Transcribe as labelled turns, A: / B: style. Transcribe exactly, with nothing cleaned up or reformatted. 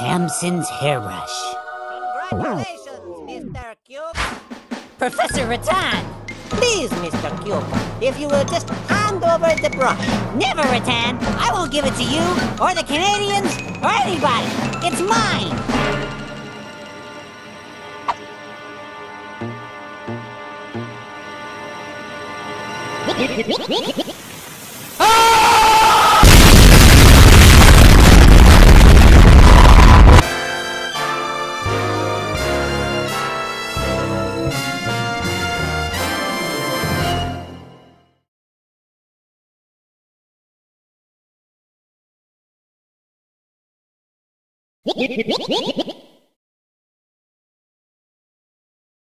A: Samson's hairbrush.
B: Congratulations, Mister Cuke.
A: Professor Rattan!
B: Please, Mister Cuke, if you will just hand over the brush.
A: Never, Rattan! I won't give it to you, or the Canadians, or anybody! It's mine!